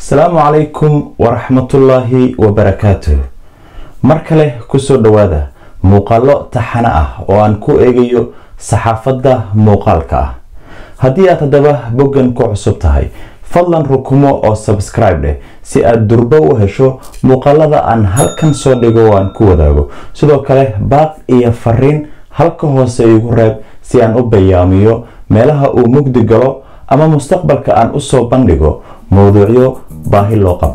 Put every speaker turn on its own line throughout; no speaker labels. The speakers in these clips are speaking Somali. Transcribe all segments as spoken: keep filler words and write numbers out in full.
السلام عليكم ورحمة الله وبركاته. مركله كسو دوادا موقالو تحنا اه وان كو ايغيو صحافة موقالك اه هدي اتدبه بوغن كو عصب تهي فضلا ركومو او سبسكرايب ده سي ادربو وهشو موقالة ان هلكن سو ديغو وان كو وداغو سيدو كاله باق ايا فرين هلكو هوسي يغو ريب سي ان او بياميو ميلها او مugdi galo ama mustaqbalka aan u soo bandhigo mowduucyo baahi loo qabo.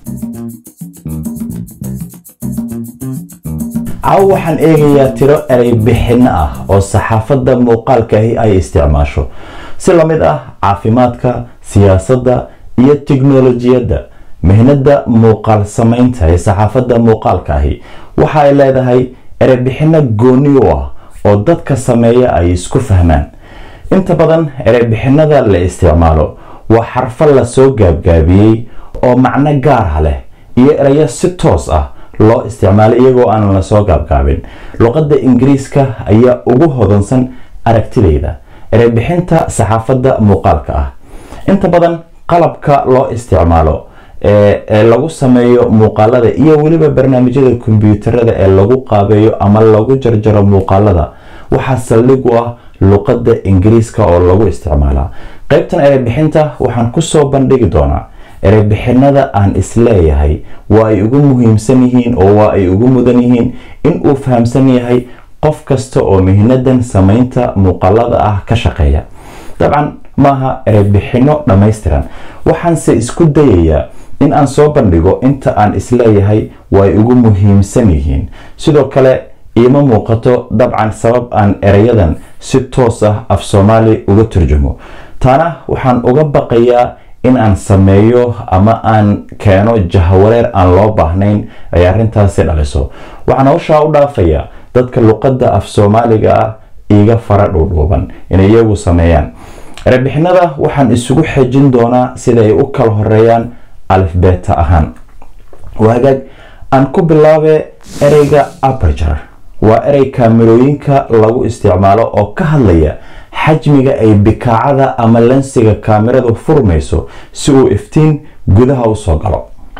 Caaw waxaan eegayaa tiro eray bixin ah oo saxaafadda muuqaalka ay isticmaasho si la mid ah caafimaadka, siyaasadda iyo tiknoolajiyadda. Mihnada muuqaal samaynta ee saxaafadda muuqaalka ahi waxa ay leedahay eray bixin gooni ah oo dadka sameeya ay isku fahmaan. inta badan eray bixinada la isticmaalo waa xarfo la soo gaabgaabiyay oo macno gaar ah leh iyo erayo si toos ah loo isticmaalo iyagoo aan la soo gaabgaabin. luqadda Ingiriiska ayaa ugu hodansan aragtidayda eray bixinta saxaafadda muuqaalka ah. inta badan qalabka loo isticmaalo ee lagu sameeyo muuqaalada iyo waliba barnaamijyada kombiyuutarada ee lagu qaabeeyo ama lagu jarjaro muuqaalada waxa saldhig u ah luqadda Ingiriiska oo lagu isticmaalaa. qaybtan eray bixinta waxaan ku soo bandhigi doonaa eray bixinada aan isleeyahay waa ay ugu muhiimsan yihiin oo waa ay ugu mudan yihiin in uu fahamsan yahay qof kasta oo mihnadan samaynta muuqaalada ah ka shaqeeya. dabcan maaha eray bixino dhammaystiran, waxaan se isku dayayaa in aan soo bandhigo inta aan isleeyahay waa ay ugu muhiimsan yihiin. sidoo kale ima muuqato dabcan sabab aan erayadan si toos ah af Soomaali uga turjumo. taana waxaan uga baqayaa in aan sameeyo ama aan keeno jahawareer aan loo baahnayn ay arrintaasi dhaliso. waxaan hawshaa u dhaafayaa dadka luqadda af Soomaaliga ah iga fara dhuudhuuban inay iyagu sameeyaan. eray bixinada waxaan isugu xejin doonaa sida ay u kala horeeyaan alifbeeta ahaan. waagaag aan ku bilaabe ereyga aperture. waa erey kaamirooyinka lagu isticmaalo oo ka hadlaya xajmiga ay bikaacada ama lensiga kaamiradu furmayso si uu iftiin gudaha u soo galo.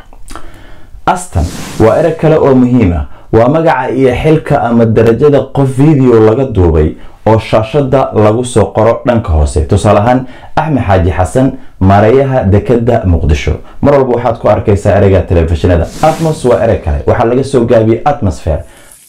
astan waa erey kale oo muhiim ah. waa magaca iyo xilka ama darajada qof video laga duubay oo shaashada lagu soo qoro dhanka hoose. tusaale ahaan Axmed Xaaji Xasan, maareeyaha dekada Muqdisho. mar walba waxaad ku arkaysaa ereyga telefishinada. Atmos waa erey kale, waxaa laga soo gaabiyay atmosphere.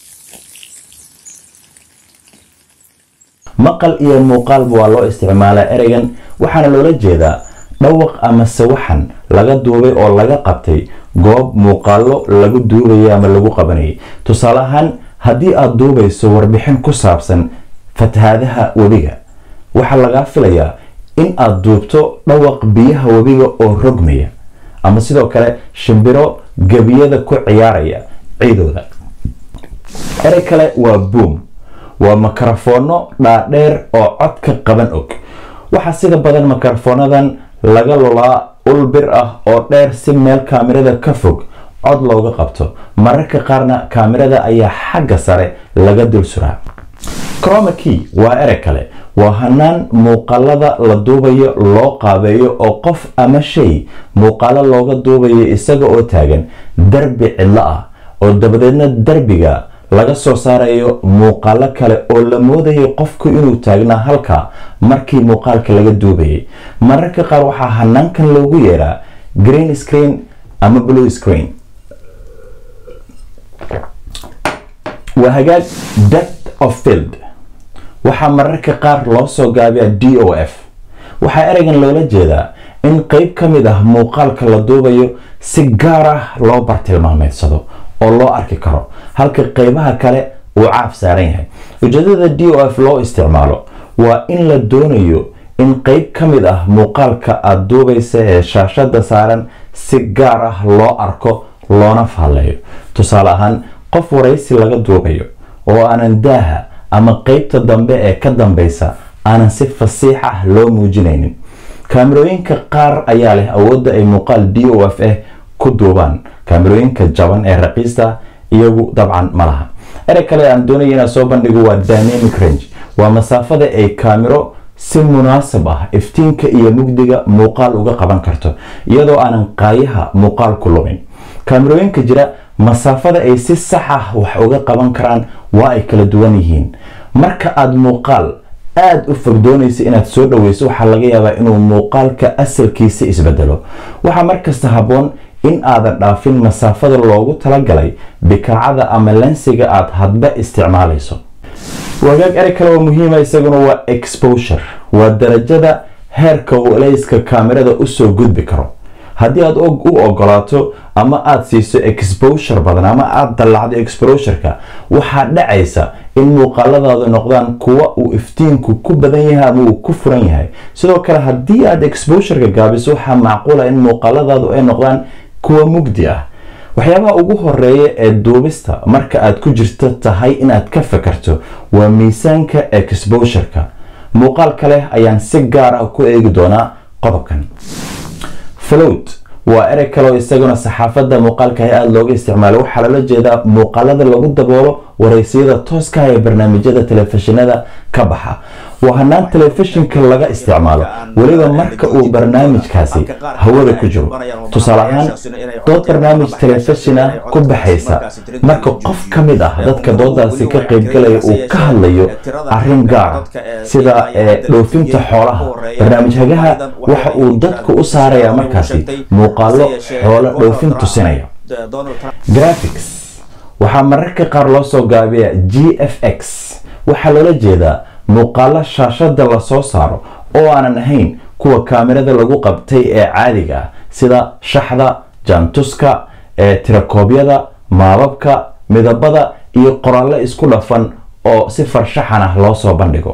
maqal iyo muuqaalba waa loo isticmaalaa ereygan, waxaana loola jeedaa dhawaq ama sawaxan laga duubay oo laga qabtay goob muuqaalo lagu duubayay ama lagu qabanayay. tusaale ahaan haddii aad duubayso warbixin ku saabsan fatahaadaha webiga, waxaa laga filayaa in aad duubto dhawaq biyaha webiga oo rogmaya ama sidoo kale shimbiro gabiyada ku ciyaaraya ciidooda. erey kale waa boom. waa makarafoonno dhaadheer oo codka qaban og. waxaa sida badan makarafoonadan laga lulaa ul bir ah oo dheer si meel kaamirada ka fog cod looga qabto. mararka qaarna kaamirada ayaa xagga sare laga dul suraa. chroma key waa erey kale. waa hanaan muuqaalada la duubayo loo qaabeeyo oo qof ama shay muuqaalo looga duubayo isaga oo taagan darbi cidlo ah oo dabadeedna darbiga laga soo saarayo muuqaalo kale oo la moodayo qofku inuu taagnaa halka markii muuqaalka laga duubayay. mararka qaar waxaa hanaankan loogu yeeraa green screen ama blue screen. waa hagaag depth of field. waxaa mararka qaar loo soo gaabiyaa D O F. waxaa ereygan loola jeedaa in qayb ka mid ah muuqaalka la duubayo si gaar ah loo bartilmaameedsado oo loo arki karo halka qaybaha kale uu caaf saaran yahay. ujeedada D O F loo isticmaalo waa in la doonayo in qayb ka mid ah muuqaalka aad duubaysa ee shaashada saaran si gaar ah loo arko loona fahleeyo. tusaale ahaan qof waraysi laga duubayo oo aanan daaha ama qaybta dambe ee ka dambeysa aanan si fasiix ah loo muujinaynin. kaamirooyinka qaar ayaa leh awoodda ay muuqaal D O F ah ku duubaan. kaamirooyinka jaban ee raqiista iyagu dabcan ma laha. erey kale aan doonaya inaan soo bandhigo waa dynamic range. waa masaafada ay kaamiro si munaasab ah iftiinka iyo mugdiga muuqaal uga qaban karto iyadoo aanan qaayaha muuqaal ku lumin. kaamirooyinka jira masaafada ay si sax ah wax uga qaban karaan waa ay kala duwan yihiin. marka aad muuqaal aad u fog doonaysa inaad soo dhaweyso waxaa laga yaabaa inuu muuqaalka asalkiisa isbedelo. waxaa markasta habboon in aadan dhaafin masaafada loogu talagalay bikaacada ama lensiga aad hadba isticmaalayso. wagaag erey kale oo muhiima isaguna waa exposure. waa darajada heerka uu leyska kaamirada usoo gudbi karo. haddii aad u ogolaato ama aad siiso exposure badan ama aad dallacdo exposure-ka waxaa dhacaysa in muuqaaladaadu noqdaan kuwa uu iftiinku ku badan yahay ama uu ku furan yahay. sidoo kale haddii aad exposure-ka gaabiso waxaa macquula in muuqaaladaadu ay noqdaan kuwa mugdi ah. waxyaabaha ugu horeeya ee duubista marka aad ku jirto tahay inaad ka fakarto waa miisaanka exposure-ka. muuqaal kale ayaan si gaar ah ku eegi doonaa qodobkan. float waa erey kale oo isaguna saxaafadda muuqaalka aada looga isticmaalo. waxaa loola jeedaa muuqaalada lagu daboolo wareysiyada tooska ah ee barnaamijyada telefishinada ka baxa. waa hanaan telefishinka laga isticmaalo weliba marka uu barnaamijkaasi hawada ku jiro. tusaale ahaan dood barnaamij telefishin ah ku baxaysa marka qof ka mid ah dadka doodaasi ka qaybgalaya uu ka hadlayo arrin gaara sida dhoofinta xoolaha, barnaamijhagaha waxa uu dadka u saarayaa markaasi muuqaalo xoolo dhoofin tusinaya. graphics waxaa mararka qaar loo soo gaabiyaa G F X. waxaa loola jeedaa muuqaalo shaashada la soo saaro oo aanan ahayn kuwa kaamirada lagu qabtay ee caadiga ah sida shaxda, jaantuska, ee tirakoobyada, maababka, midabada iyo qoraallo isku dhafan oo si farshaxan ah loo soo bandhigo.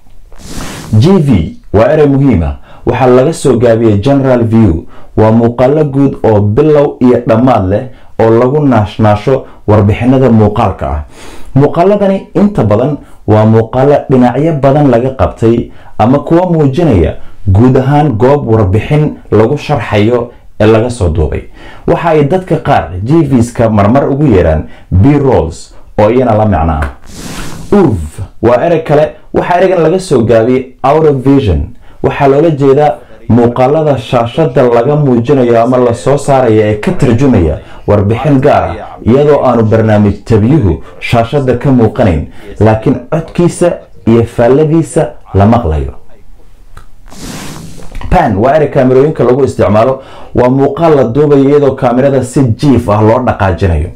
G V waa erey muhiim ah. waxaa laga soo gaabiyay general view. waa muuqaalo guud oo bilow iyo dhammaad leh oo lagu naashnaasho warbixinada muuqaalka ah. muuqaaladani inta badan waa muuqaalo dhinacyo badan laga qabtay ama kuwa muujinaya guud ahaan goob warbixin lagu sharxayo ee laga soo duubay. waxa ay dadka qaar G Vs-ka marmar ugu yeeraan B-rolls oo iyana la macno ah. U V waa erey kale. waxaa ereygan laga soo gaabiyay out of vision. waxaa loola jeedaa muuqaalada shaashada laga muujinayo ama la soo saaraya ee ka tarjumaya warbixin gaar ah iyadoo aanu barnaamij tabiyuhu shaashada ka muuqanayn laakiin codkiisa iyo faalladiisa la maqlayo. pan waa erey kaamirooyinka lagu isticmaalo. waa muuqaal la duubayo iyadoo kaamirada si jiif ah loo dhaqaajinayo.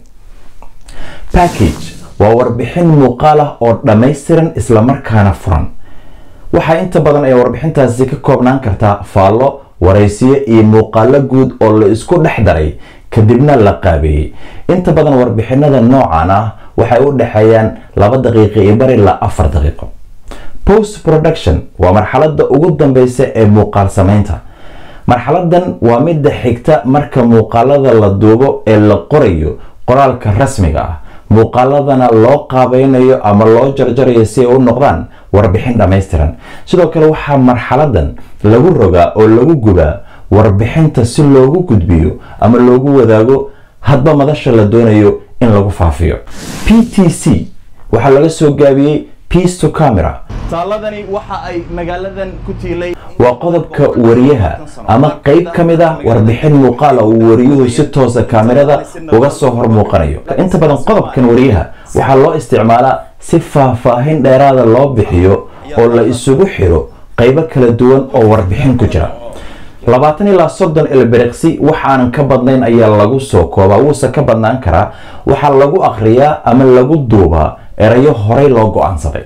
package waa warbixin muuqaal ah oo dhammaystiran islamarkaana furan. waxaa inta badan ay warbixintaasi ka koobnaan kartaa faallo, wareysiyo iyo muuqaalo guud oo la isku dhex daray kadibna la qaabeeyey. inta badan warbixinada noocan ah waxay u dhexeeyaan laba daqiiqo iyo bar ilaa afar daqiiqo. post production waa marxaladda ugu dambeysa ee muuqaal samaynta. marxaladan waa midda xigta marka muuqaalada la duubo ee la qorayo qoraalka rasmiga ah. muuqaaladana loo qaabeynayo ama loo jarjarayo si ay u noqdaan warbixin dhammaystiran. sidoo kale waxaa marxaladan lagu rogaa oo lagu gubaa warbixinta si loogu gudbiyo ama loogu wadaago hadba madasha la doonayo in lagu faafiyo. P T C waxaa laga soo gaabiyey piece to camera. taaladani waxa ay magaaladan ku tiilay waa qodobka wariyaha ama qayb ka mid ah warbixin muuqaal ah uu wariyuhu si toosa kaamirada uga soo hor muuqanayo. inta badan qodobkan wariyaha waxaa loo isticmaalaa si faahfaahin dheeraada loo bixiyo oo la isugu xiro qaybo kala duwan oo warbixin ku jira. labaatan ilaa soddon ilbiriqsi waxaanan ka badnayn ayaa lagu soo koobaa. wuuse ka badnaan karaa. waxaa lagu akhriyaa ama lagu duubaa erayo horey loo go-aansaday.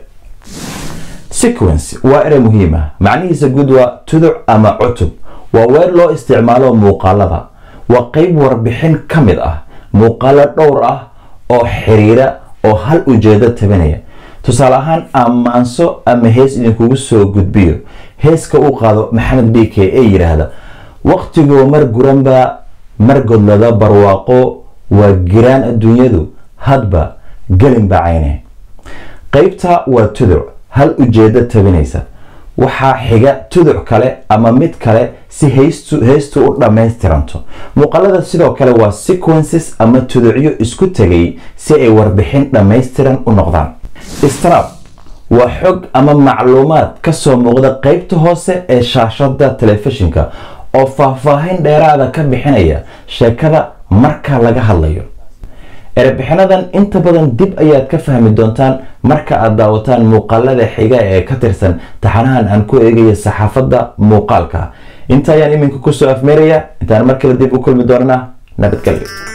sequence waa erey muhiim ah. macnihiisa guud waa tuduc ama cutub. waa weer loo isticmaalo muuqaalada. waa qayb warbixin ka mid ah muuqaalo dhowr ah oo xiriira oo hal ujeedo tabinaya. tusaale ahaan ammaanso ama hees idinkugu soo gudbiyo. heeska uu qaado maxamed B K ee yidhaahda waqtigoo mar guranba mar godlada barwaaqo waa giraan adduunyadu hadba gelin bacayne. qaybta waa tuduc hal ujeedo tabinaysa. waxaa xiga tuduc kale ama mid kale si haystu haystu u dhammaystiranto. muuqaalada sidoo kale waa sequences ama tuducyo isku tegay si ay warbixin dhammaystiran u noqdaan. strap waa xog ama macluumaad ka soo muuqda qaybta hoose ee shaashada telefishinka oo faahfaahin dheeraada ka bixinaya sheekada marka laga hadlayo. erebixinadan inta badan dib ayaad ka fahmi doontaan marka aad daawataan muuqaalada xiga ee ka tirsan taxanahan aan ku eegayo saxaafadda muuqaalka. inta ayaan iminka ku soo afmeeraya intaan mar kale dib u kulmi doonaa nabadgelyo.